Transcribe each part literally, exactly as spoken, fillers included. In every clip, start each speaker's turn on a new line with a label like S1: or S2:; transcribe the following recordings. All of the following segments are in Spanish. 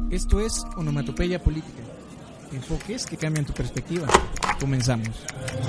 S1: Esto es Onomatopeya Política. Enfoques que cambian tu perspectiva. Comenzamos.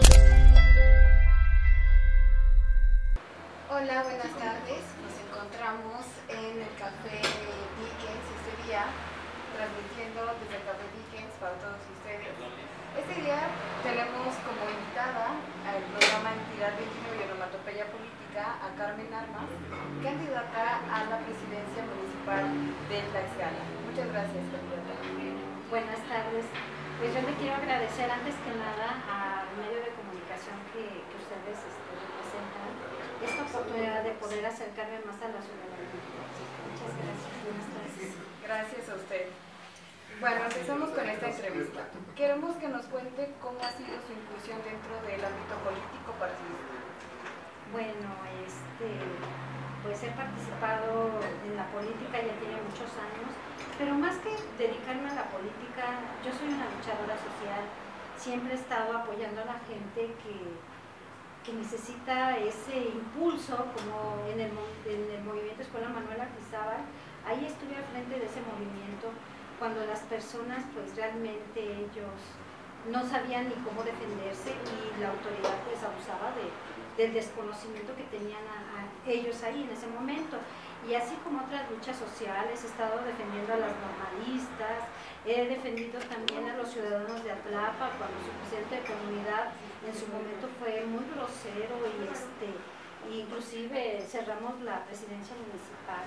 S2: Hola, buenas tardes. Nos encontramos en el Café Dickens este día, transmitiendo desde el Café Dickens para todos ustedes. Este día tenemos como invitada al programa Entidad veintinueve y Onomatopeya Política a Carmen Armas, candidata a la presidencia municipal de Tlaxcala. Muchas gracias, candidata.
S3: Buenas tardes. Pues yo le quiero agradecer antes que nada al medio de comunicación que, que ustedes este, representan esta oportunidad de poder acercarme más a la ciudadanía. Muchas gracias. Buenas tardes.
S2: Gracias a usted. Bueno, empezamos con esta entrevista. Queremos que nos cuente cómo ha sido su inclusión dentro del ámbito político para su distrito.
S3: Bueno, este, pues he participado en la política, ya tiene muchos años, pero más que dedicarme a la política, yo soy una luchadora social. Siempre he estado apoyando a la gente que, que necesita ese impulso, como en el, en el movimiento Escuela Manuel Artizábal. Ahí estuve al frente de ese movimiento cuando las personas pues realmente ellos no sabían ni cómo defenderse y la autoridad pues abusaba de, del desconocimiento que tenían a, a ellos ahí en ese momento. Y así como otras luchas sociales, he estado defendiendo a las normalistas, he defendido también a los ciudadanos de Atlapa cuando su presidente de comunidad en su momento fue muy grosero y este, inclusive cerramos la presidencia municipal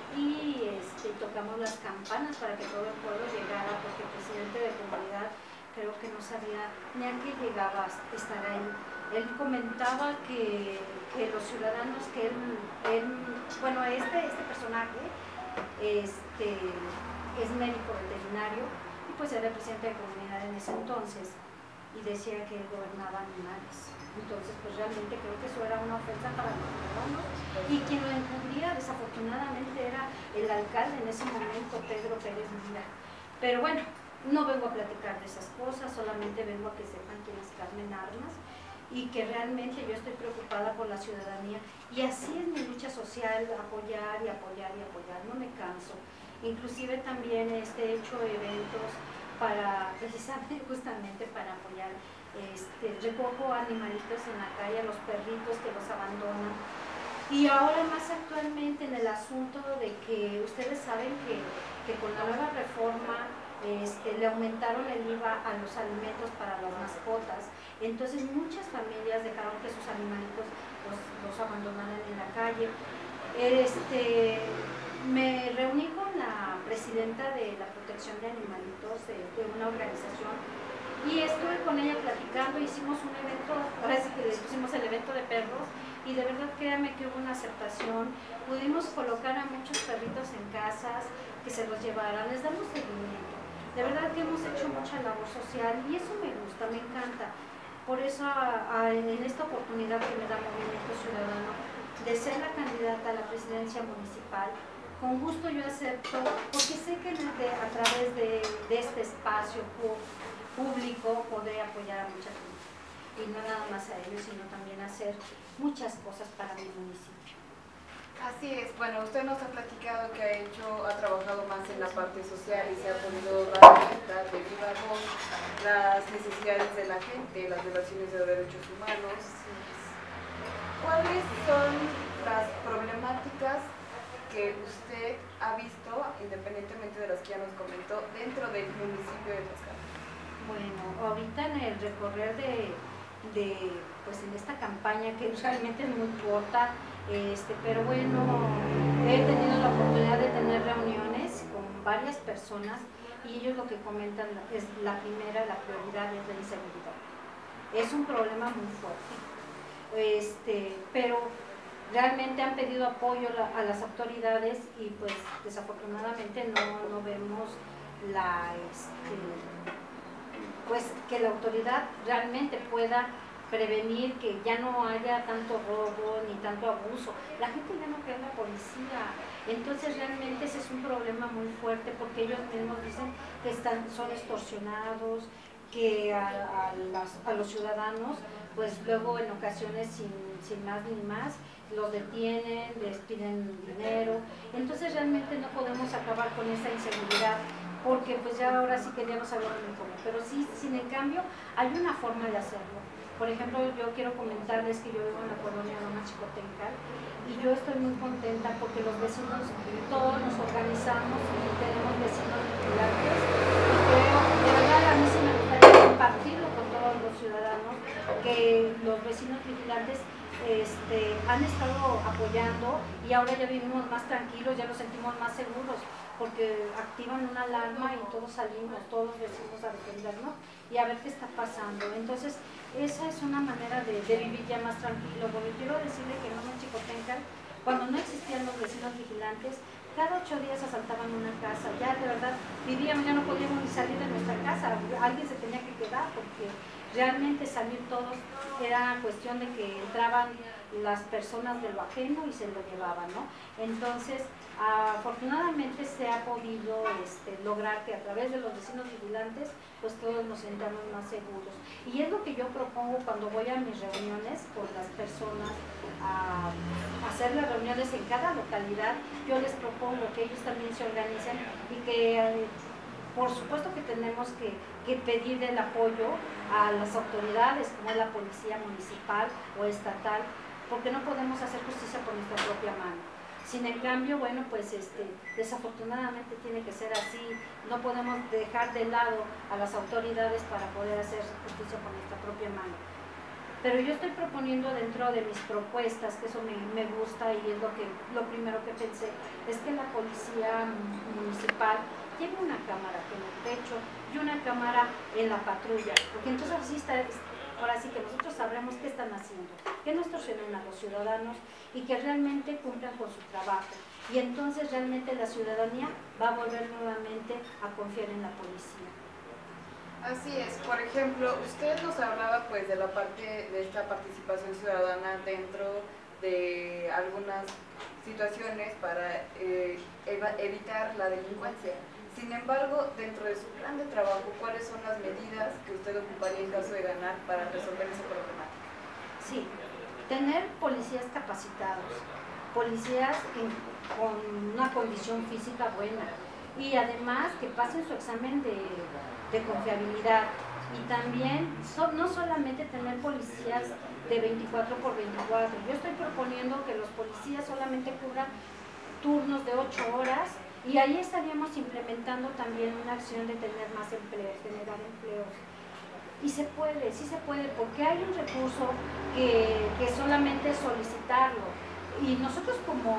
S3: y este, tocamos las campanas para que todo el pueblo llegara, porque el presidente de comunidad creo que no sabía ni a qué llegaba a estar ahí. Él comentaba que, que los ciudadanos, que él, él bueno, este, este personaje este, es médico veterinario y pues era el presidente de comunidad en ese entonces y decía que él gobernaba animales. Entonces pues realmente creo que eso era una ofensa para los ciudadanos y quien lo encubría desafortunadamente era el alcalde en ese momento, Pedro Pérez Mira. Pero bueno, no vengo a platicar de esas cosas, solamente vengo a que sepan quién es Carmen Armas y que realmente yo estoy preocupada por la ciudadanía y así es mi lucha social, apoyar y apoyar y apoyar, no me canso. Inclusive también este, he hecho eventos para, precisamente justamente para apoyar, este, recojo animalitos en la calle, a los perritos que los abandonan. Y ahora más actualmente en el asunto de que ustedes saben que, que con la nueva reforma Este, le aumentaron el I V A a los alimentos para las mascotas, entonces muchas familias dejaron que sus animalitos los, los abandonaran en la calle. Este, me reuní con la presidenta de la protección de animalitos de, de una organización y estuve con ella platicando, hicimos un evento, ahora sí que le pusimos el evento de perros y de verdad créanme que hubo una aceptación, pudimos colocar a muchos perritos en casas que se los llevaran, les damos seguimiento. De verdad que hemos hecho mucha labor social y eso me gusta, me encanta. Por eso a, a, en esta oportunidad que me da Movimiento Ciudadano de ser la candidata a la presidencia municipal, con gusto yo acepto, porque sé que de, a través de, de este espacio público podré apoyar a mucha gente. Y no nada más a ellos, sino también hacer muchas cosas para mi municipio.
S2: Así es, bueno, usted nos ha platicado que ha hecho, ha trabajado más en la parte social y se ha podido dar cuenta de viva voz las necesidades de la gente, las violaciones de los derechos humanos. ¿Cuáles son las problemáticas que usted ha visto, independientemente de las que ya nos comentó, dentro del municipio de Tlaxcala?
S3: Bueno, ahorita en el recorrer de, de pues en esta campaña que realmente es muy corta, Este, pero bueno, he tenido la oportunidad de tener reuniones con varias personas y ellos lo que comentan es la primera, la prioridad es la inseguridad. Es un problema muy fuerte, este, pero realmente han pedido apoyo a las autoridades y pues desafortunadamente no, no vemos la, este, pues que la autoridad realmente pueda prevenir que ya no haya tanto robo ni tanto abuso. La gente ya no cree en la policía, entonces realmente ese es un problema muy fuerte porque ellos mismos dicen que están, son extorsionados, que a, a, las, a los ciudadanos pues luego en ocasiones sin, sin más ni más los detienen, les piden dinero, entonces realmente no podemos acabar con esa inseguridad porque pues ya ahora sí que ya no sabíamos ni cómo, pero sí, sin en cambio, hay una forma de hacerlo. Por ejemplo, yo quiero comentarles que yo vivo en la colonia Loma Chicotenca y yo estoy muy contenta porque los vecinos, todos nos organizamos y tenemos vecinos vigilantes y creo, de verdad a mí sí me gustaría compartirlo con todos los ciudadanos, que los vecinos vigilantes este, han estado apoyando y ahora ya vivimos más tranquilos, ya nos sentimos más seguros, porque activan una alarma y todos salimos, todos los vecinos a defendernos y a ver qué está pasando. Entonces, esa es una manera de, de vivir ya más tranquilo, porque quiero decirle que en Loma Chicotenca, cuando no existían los vecinos vigilantes, cada ocho días asaltaban una casa, ya de verdad vivíamos, ya no podíamos ni salir de nuestra casa, alguien se tenía que quedar, porque realmente salir todos era cuestión de que entraban las personas de lo ajeno y se lo llevaban, ¿no? Entonces, afortunadamente se ha podido este, lograr que a través de los vecinos vigilantes, pues todos nos sintamos más seguros. Y es lo que yo propongo cuando voy a mis reuniones con las personas, a hacer las reuniones en cada localidad, yo les propongo que ellos también se organicen y que, eh, por supuesto que tenemos que, que pedir el apoyo a las autoridades, como es la policía municipal o estatal, porque no podemos hacer justicia por nuestra propia mano. Sin en cambio, bueno, pues este, desafortunadamente tiene que ser así, no podemos dejar de lado a las autoridades para poder hacer justicia por nuestra propia mano. Pero yo estoy proponiendo dentro de mis propuestas, que eso me, me gusta y es lo, que, lo primero que pensé, es que la policía municipal lleve una cámara en el techo y una cámara en la patrulla, porque entonces así está, ahora sí que nosotros sabremos qué están haciendo, que no extorsionen a los ciudadanos y que realmente cumplan con su trabajo. Y entonces realmente la ciudadanía va a volver nuevamente a confiar en la policía.
S2: Así es. Por ejemplo, usted nos hablaba pues de la parte de esta participación ciudadana dentro de algunas situaciones para eh, evitar la delincuencia. Sin embargo, dentro de su plan de trabajo, ¿cuáles son las medidas que usted ocuparía en caso de ganar para resolver esa problemática?
S3: Sí, tener policías capacitados, policías en, con una condición física buena y además que pasen su examen de, de confiabilidad. Y también, so, no solamente tener policías de veinticuatro por veinticuatro, yo estoy proponiendo que los policías solamente cubran turnos de ocho horas. Y ahí estaríamos implementando también una acción de tener más empleos, generar empleos. Y se puede, sí se puede, porque hay un recurso que, que solamente es solicitarlo. Y nosotros como,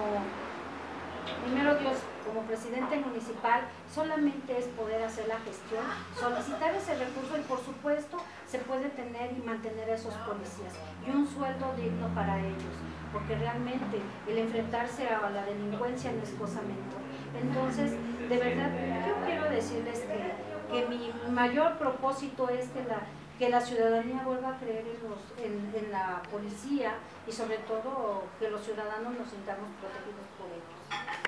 S3: primero Dios, como presidente municipal, solamente es poder hacer la gestión, solicitar ese recurso y por supuesto se puede tener y mantener a esos policías. Y un sueldo digno para ellos, porque realmente el enfrentarse a la delincuencia no es cosa menor. Entonces, de verdad, yo quiero decirles que, que mi mayor propósito es que la, que la ciudadanía vuelva a creer en, los, en, en la policía y sobre todo que los ciudadanos nos sintamos protegidos por ellos.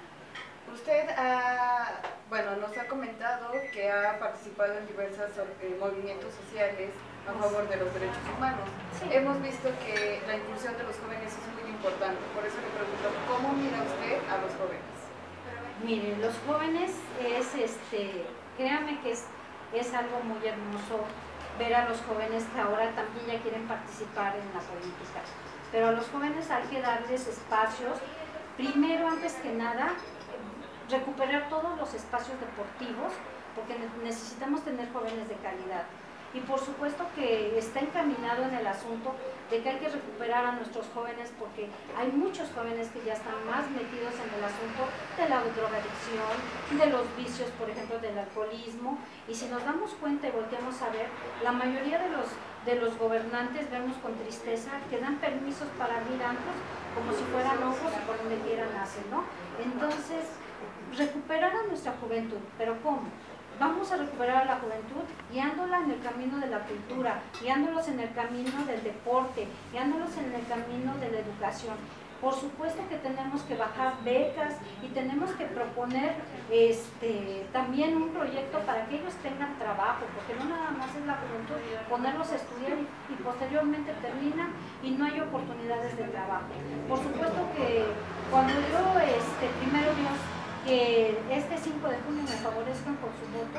S2: Usted ha, bueno, nos ha comentado que ha participado en diversos eh, movimientos sociales a favor de los derechos humanos. Sí. Hemos visto que la inclusión de los jóvenes es muy importante, por eso le pregunto, ¿cómo mira usted a los jóvenes?
S3: Miren, los jóvenes es, este, créanme que es, es algo muy hermoso ver a los jóvenes que ahora también ya quieren participar en la política. Pero a los jóvenes hay que darles espacios, primero, antes que nada, recuperar todos los espacios deportivos, porque necesitamos tener jóvenes de calidad. Y por supuesto que está encaminado en el asunto de que hay que recuperar a nuestros jóvenes, porque hay muchos jóvenes que ya están más metidos en el asunto de la drogadicción, de los vicios, por ejemplo, del alcoholismo. Y si nos damos cuenta y volteamos a ver, la mayoría de los, de los gobernantes vemos con tristeza que dan permisos para abrir antros como si fueran ojos y por donde quieran hacen, ¿no? Entonces, recuperar a nuestra juventud, ¿pero cómo? Vamos a recuperar a la juventud guiándola en el camino de la cultura, guiándolos en el camino del deporte, guiándolos en el camino de la educación. Por supuesto que tenemos que bajar becas y tenemos que proponer este, también un proyecto para que ellos tengan trabajo, porque no nada más es la juventud, ponerlos a estudiar y, y posteriormente terminan y no hay oportunidades de trabajo. Por supuesto que cuando yo, este, primero Dios, que este cinco de junio me favorezcan con su voto,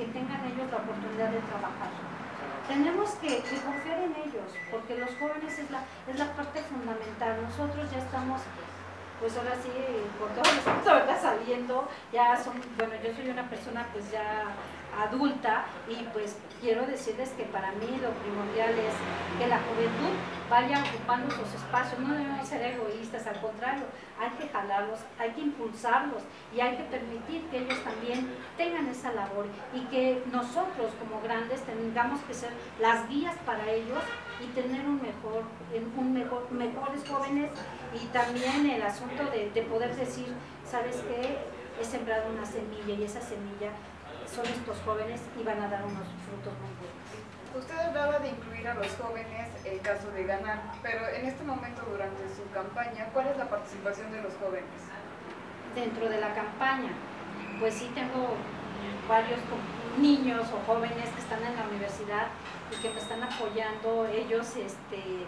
S3: que tengan ellos la oportunidad de trabajar. Tenemos que, que confiar en ellos, porque los jóvenes es la, es la parte fundamental. Nosotros ya estamos, pues ahora sí, por todo respeto, ¿verdad? Saliendo, ya son, bueno, yo soy una persona pues ya adulta y pues quiero decirles que para mí lo primordial es que la juventud vaya ocupando sus espacios. No debemos ser egoístas, al contrario, hay que jalarlos, hay que impulsarlos y hay que permitir que ellos también tengan esa labor y que nosotros como grandes tengamos que ser las guías para ellos y tener un mejor, un mejor, mejores jóvenes, y también el asunto de, de poder decir, ¿sabes qué? He sembrado una semilla y esa semilla son estos jóvenes y van a dar unos frutos muy buenos.
S2: Usted hablaba de incluir a los jóvenes en caso de ganar, pero en este momento durante su campaña, ¿cuál es la participación de los jóvenes?
S3: Dentro de la campaña, pues sí tengo varios niños o jóvenes que están en la universidad y que me están apoyando. Ellos, este,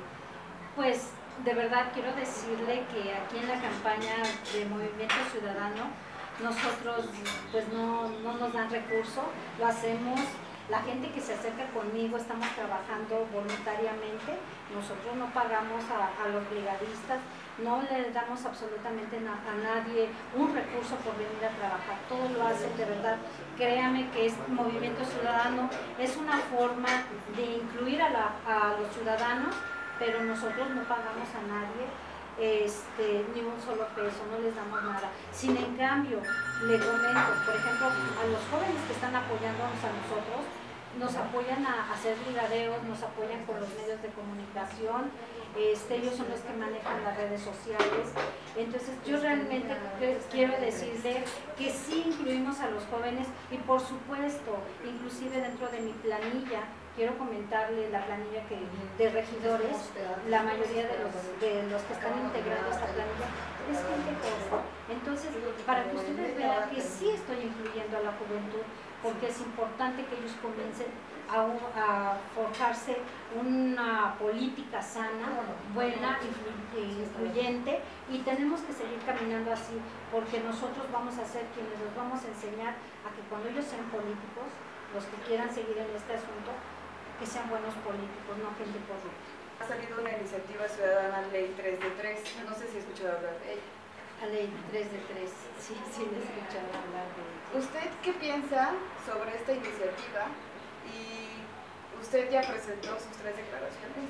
S3: pues de verdad quiero decirle que aquí en la campaña de Movimiento Ciudadano, nosotros pues no, no nos dan recursos, lo hacemos, la gente que se acerca conmigo, estamos trabajando voluntariamente, nosotros no pagamos a, a los brigadistas, no le damos absolutamente na, a nadie un recurso por venir a trabajar, todo lo hacen de verdad. Créame que es Movimiento Ciudadano, es una forma de incluir a, la, a los ciudadanos, pero nosotros no pagamos a nadie Este, ni un solo peso, no les damos nada. Sin en cambio, le comento, por ejemplo, a los jóvenes que están apoyándonos a nosotros, nos apoyan a hacer brigadeos, nos apoyan con los medios de comunicación, este, ellos son los que manejan las redes sociales. Entonces yo realmente quiero decirle que sí incluimos a los jóvenes y por supuesto, inclusive dentro de mi planilla, quiero comentarle la planilla que de regidores, la mayoría de los, de los que están integrando esta planilla es gente joven. Entonces, para que ustedes vean que sí estoy incluyendo a la juventud, porque es importante que ellos comiencen a, a forjarse una política sana, buena, influyente, y tenemos que seguir caminando así, porque nosotros vamos a ser quienes los vamos a enseñar a que cuando ellos sean políticos, los que quieran seguir en este asunto, que sean buenos políticos, no gente corrupta.
S2: Ha salido una iniciativa ciudadana, Ley tres de tres, no sé si he escuchado hablar de ella.
S3: La Ley tres de tres, sí, sí, le he escuchado hablar de ella.
S2: ¿Usted qué piensa sobre esta iniciativa? Y usted ya presentó sus tres declaraciones.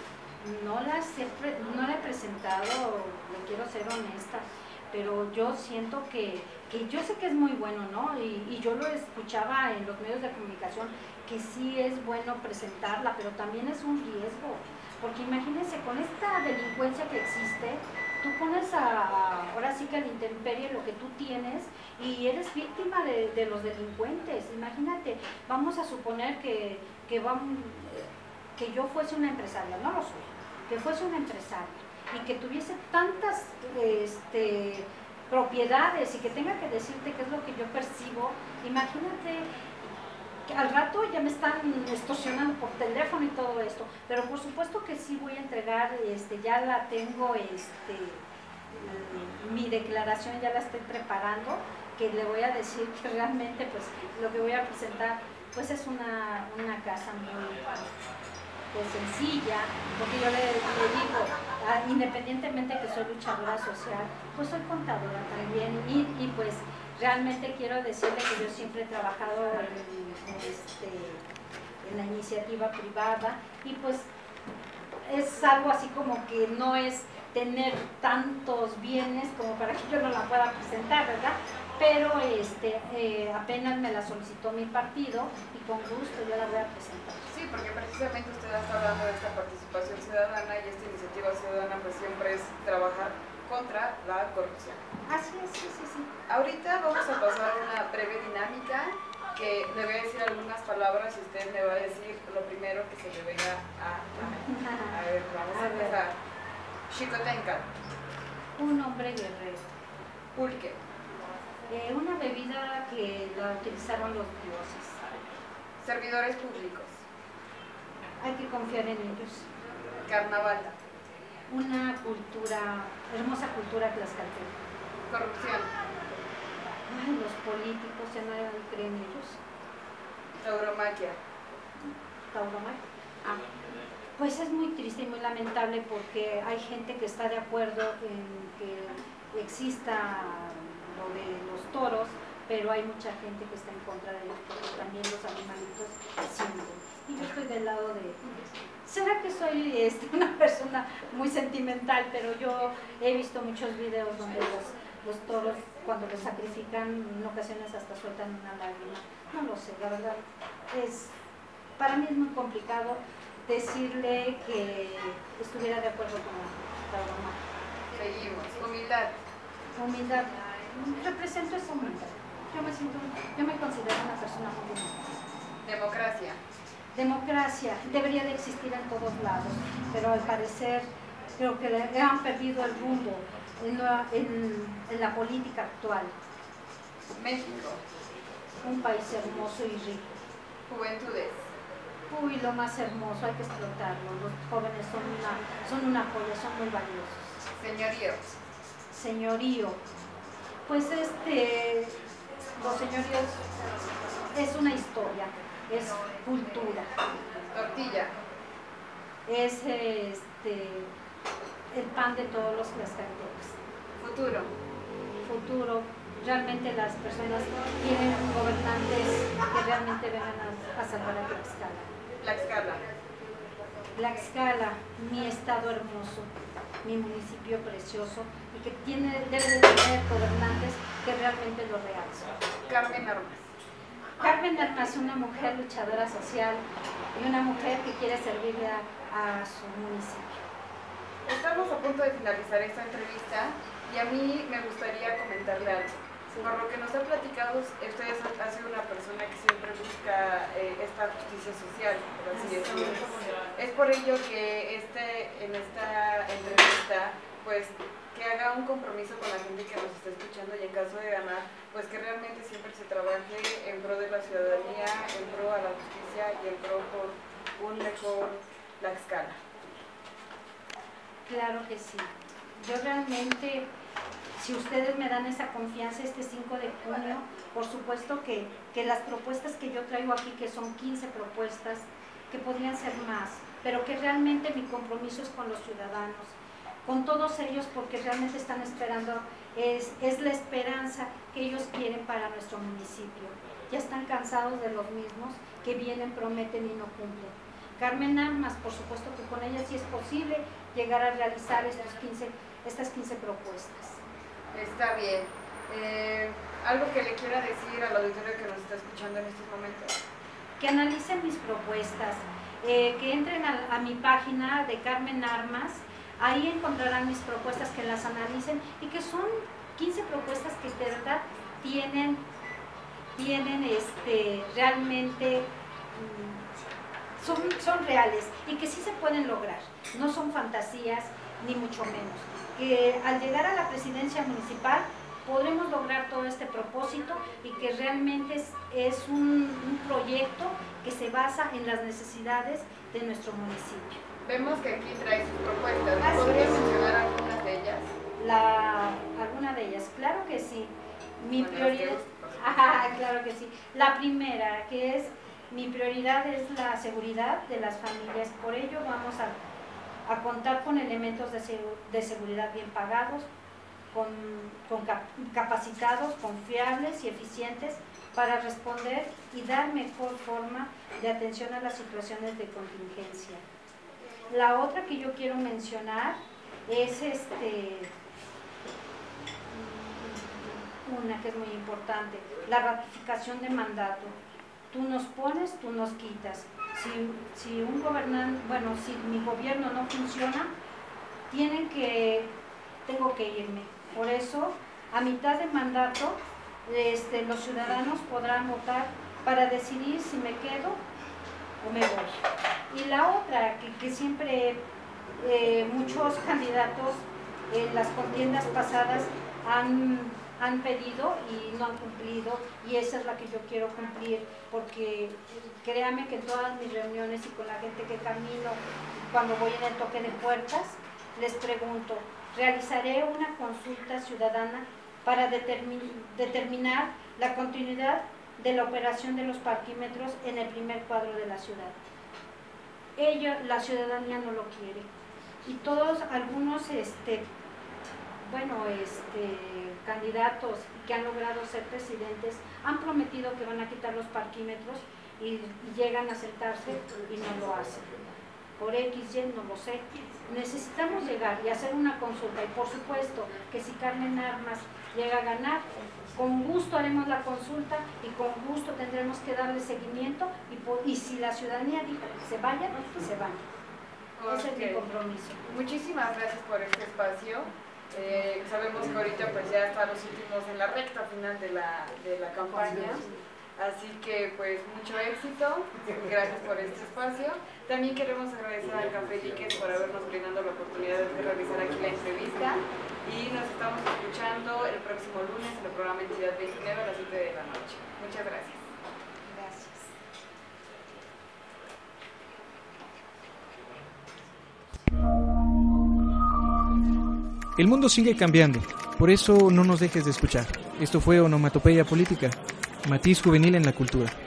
S3: No las he, no la he presentado, le quiero ser honesta, pero yo siento que, que yo sé que es muy bueno, ¿no? Y, y yo lo escuchaba en los medios de comunicación, que sí es bueno presentarla, pero también es un riesgo, porque imagínense, con esta delincuencia que existe, tú pones a, ahora sí que al intemperie lo que tú tienes y eres víctima de, de los delincuentes. Imagínate, vamos a suponer que, que, vamos, que yo fuese una empresaria, no lo soy, que fuese una empresaria y que tuviese tantas este, propiedades y que tenga que decirte qué es lo que yo percibo. Imagínate que al rato ya me están extorsionando por teléfono y todo esto, pero por supuesto que sí voy a entregar, este, ya la tengo, este, mi declaración ya la estoy preparando, que le voy a decir que realmente pues lo que voy a presentar pues es una, una casa muy pues, sencilla, porque yo le, le digo, ah, independientemente que soy luchadora social, pues soy contadora también y, y pues realmente quiero decirle que yo siempre he trabajado en, en, este, en la iniciativa privada y pues es algo así como que no es tener tantos bienes como para que yo no la pueda presentar, ¿verdad? Pero este, eh, apenas me la solicitó mi partido y con gusto yo la voy a presentar.
S2: Sí, porque precisamente usted está hablando de esta participación ciudadana y esta iniciativa ciudadana pues siempre es trabajar contra la corrupción.
S3: Así es, sí, sí, sí.
S2: Ahorita vamos a pasar una breve dinámica que le voy a decir algunas palabras y usted me va a decir lo primero que se le venga a la mente. A ver, vamos a, a empezar. Xicotenca.
S3: Un hombre guerrero.
S2: Pulque.
S3: Eh, una bebida que la utilizaron los dioses.
S2: Servidores públicos.
S3: Hay que confiar en ellos.
S2: Carnaval.
S3: Una cultura, hermosa cultura tlaxcalteca.
S2: Corrupción.
S3: Ay, los políticos, ya nadie cree en ellos.
S2: Tauromaquia.
S3: Tauromaquia. Ah, pues es muy triste y muy lamentable porque hay gente que está de acuerdo en que exista lo de los toros, pero hay mucha gente que está en contra de ellos porque también los animalitos sienten. Y yo estoy del lado de... ¿Será que soy este, una persona muy sentimental? Pero yo he visto muchos videos donde los, los toros, cuando los sacrifican, en ocasiones hasta sueltan una lágrima. No lo sé, la verdad, es, para mí es muy complicado decirle que estuviera de acuerdo con la tauromaquia.
S2: Seguimos. Humildad.
S3: Humildad. Represento esa humildad. Yo me siento, yo me considero una persona muy humilde.
S2: Democracia.
S3: Democracia debería de existir en todos lados, pero al parecer creo que le han perdido el rumbo en la, en, en la política actual.
S2: México.
S3: Un país hermoso y rico.
S2: Juventudes.
S3: Uy, lo más hermoso, hay que explotarlo. Los jóvenes son una, son una joya, son muy valiosos.
S2: Señorío.
S3: Señorío. Pues este, los señoríos es una historia, es cultura.
S2: Tortilla.
S3: Es este, el pan de todos los tlaxcaltecas.
S2: Futuro.
S3: Futuro. Realmente las personas tienen gobernantes que realmente vengan a, a salvar a Tlaxcala.
S2: Tlaxcala.
S3: Tlaxcala, mi estado hermoso, mi municipio precioso y que tiene, debe de tener gobernantes que realmente lo realzan.
S2: Carmen Armas.
S3: Carmen Armas es una mujer luchadora social y una mujer que quiere servirle a, a su municipio.
S2: Estamos a punto de finalizar esta entrevista y a mí me gustaría comentarle algo. Por lo que nos ha platicado, usted ha sido una persona que siempre busca eh, esta justicia social, por así decirlo. Es por ello que este, en esta entrevista, pues, que haga un compromiso con la gente que nos está escuchando y en caso de ganar, pues que realmente siempre se trabaje en pro de la ciudadanía, en pro a la justicia y en pro por un mejor Tlaxcala.
S3: Claro que sí. Yo realmente... Si ustedes me dan esa confianza este cinco de junio, por supuesto que, que las propuestas que yo traigo aquí, que son quince propuestas, que podrían ser más, pero que realmente mi compromiso es con los ciudadanos, con todos ellos, porque realmente están esperando, es, es la esperanza que ellos quieren para nuestro municipio. Ya están cansados de los mismos que vienen, prometen y no cumplen. Carmen Armas, por supuesto que con ella sí es posible llegar a realizar estos quince, estas quince propuestas.
S2: Está bien. Eh, ¿Algo que le quiera decir al auditorio que nos está escuchando en estos momentos?
S3: Que analicen mis propuestas, eh, que entren a, a mi página de Carmen Armas, ahí encontrarán mis propuestas, que las analicen y que son quince propuestas que de verdad tienen, tienen este, realmente, mmm, son, son reales y que sí se pueden lograr, no son fantasías ni mucho menos. Que al llegar a la presidencia municipal podremos lograr todo este propósito y que realmente es, es un, un proyecto que se basa en las necesidades de nuestro municipio.
S2: Vemos que aquí trae sus propuestas. ¿Podría mencionar algunas de ellas?
S3: La, alguna de ellas, claro que sí. Mi
S2: bueno,
S3: prioridad, ah, claro que sí. La primera, que es, mi prioridad es la seguridad de las familias. Por ello vamos a a contar con elementos de, de seguridad bien pagados, con, con cap capacitados, confiables y eficientes para responder y dar mejor forma de atención a las situaciones de contingencia. La otra que yo quiero mencionar es este, una que es muy importante, la ratificación de mandato. Tú nos pones, tú nos quitas. Si, si un gobernante, bueno, si mi gobierno no funciona, tienen que, tengo que irme. Por eso, a mitad de mandato, este, los ciudadanos podrán votar para decidir si me quedo o me voy. Y la otra, que, que siempre eh, muchos candidatos en las contiendas pasadas han... han pedido y no han cumplido, y esa es la que yo quiero cumplir, porque créame que en todas mis reuniones y con la gente que camino, cuando voy en el toque de puertas, les pregunto, realizaré una consulta ciudadana para determin, determinar la continuidad de la operación de los parquímetros en el primer cuadro de la ciudad. Ello, la ciudadanía no lo quiere. Y todos, algunos, este, bueno, este, candidatos que han logrado ser presidentes han prometido que van a quitar los parquímetros y, y llegan a sentarse y no lo hacen. Por X, Y, no lo sé. Necesitamos llegar y hacer una consulta, y por supuesto que si Carmen Armas llega a ganar, con gusto haremos la consulta y con gusto tendremos que darle seguimiento, y, por, y si la ciudadanía dijo que se vayan, que se vayan. Okay. Ese es mi compromiso.
S2: Muchísimas gracias por este espacio. Eh, sabemos que ahorita pues ya están los últimos en la recta final de la, de la campaña. Así que pues mucho éxito, gracias por este espacio. También queremos agradecer al Café Líquez por habernos brindado la oportunidad de realizar aquí la entrevista, y nos estamos escuchando el próximo lunes en el programa Entidad veintinueve a las siete de la noche. Muchas gracias.
S3: Gracias.
S1: El mundo sigue cambiando, por eso no nos dejes de escuchar. Esto fue Onomatopeya Política, matiz juvenil en la cultura.